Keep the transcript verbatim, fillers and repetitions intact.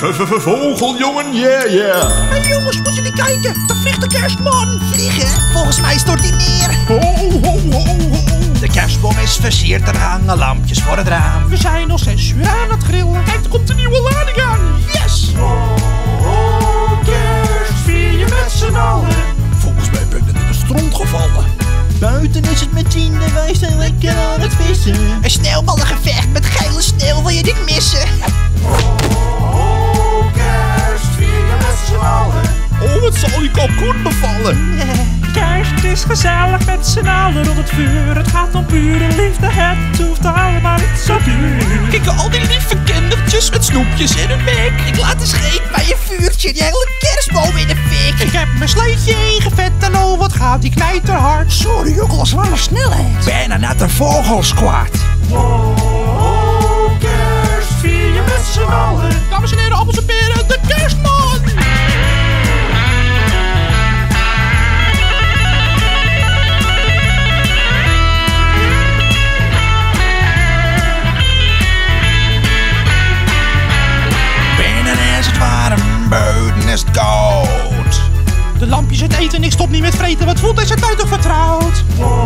Vogeljongen, yeah, yeah. Hé hey jongens, moet je niet kijken? Daar vliegt de kerstman. Vliegen? Volgens mij stort hij neer. Ho, ho, ho, ho. De kerstboom is versierd, er hangen lampjes voor het raam. We zijn nog zes uur aan het grillen. Kijk, er komt een nieuwe lading aan. Yes! Oh, kerst vier je met z'n allen. Volgens mij ben ik net in de stront gevallen. Buiten is het met tien en wij zijn lekker aan het vissen. Een sneeuwballengevecht met geile sneeuw, wil je dit missen? Oh, kerst vier je met z'n allen. Oh, het zal die kalkoen bevallen. Kerst is gezellig met z'n allen rond het vuur. Het gaat om pure liefde, het hoeft allemaal niet zo duur. Kijk al die lieve kindertjes met snoepjes in hun bek. Ik laat een scheet bij een vuurtje, die hele kerstboom in de fik. Ik heb mijn sleetje ingevet en oh wat gaat die knijterhard. Sorry, ook al zware snelheid. Bijna net een vogelsquad. Oh, kerst vier je met z'n allen. Dames en heren, appels en peren, de kerstman! Binnen is het warm, buiten is het koud. De lampjes, het eten, ik stop niet met vreten, wat voelt is het buiten vertrouwd.